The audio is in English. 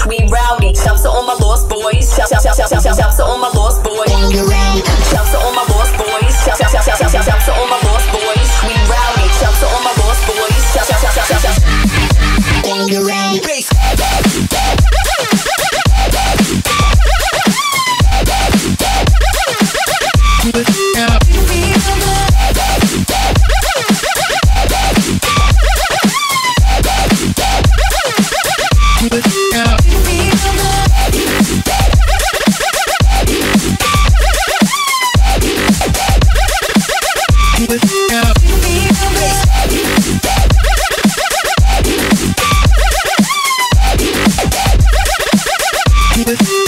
we rowdy. Shouts to all my lost boys. Shouts to all my lost boys. Shouts to all my lost boys. Shouts to all my lost boys. We rowdy. Shouts to all my lost boys. Bass. With